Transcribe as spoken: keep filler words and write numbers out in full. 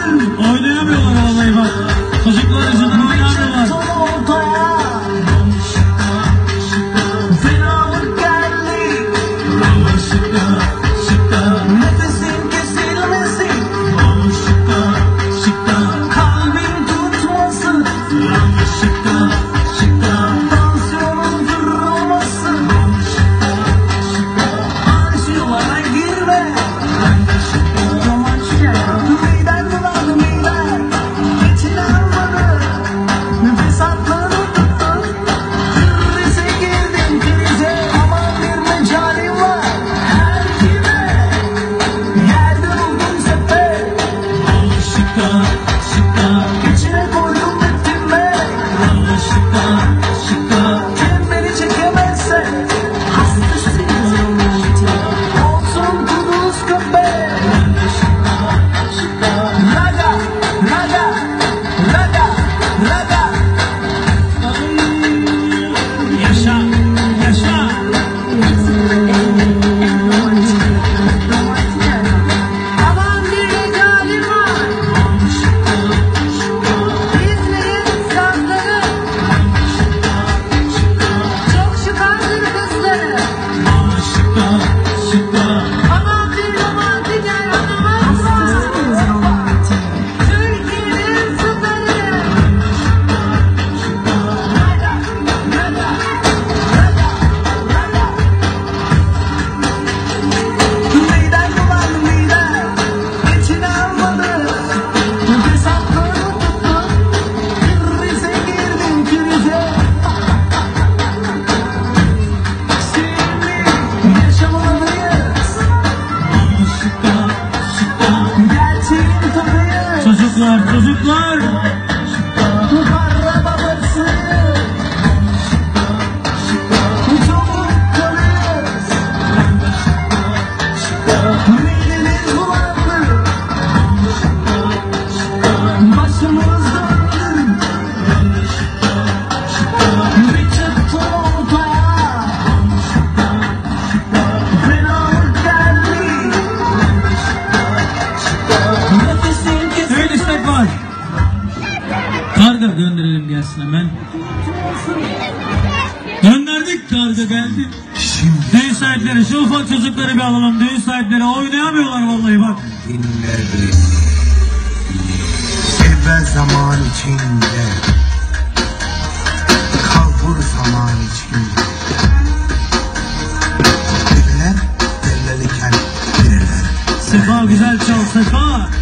Oynayamıyorlar vallahi bak. Çocuklar yüzünden oynayamıyorlar. Çocuklar, çocuklar. Karga gönderelim gelsin hemen. Gönderdik, karga geldi. Düğün sahipleri, şu ufak çocukları bir alalım. Düğün sahipleri oynayamıyorlar vallahi bak. Dinler evvel zaman içinde, kalbur zaman içinde. Biriler delleliken biriler. Sefa güzel çal Sefa.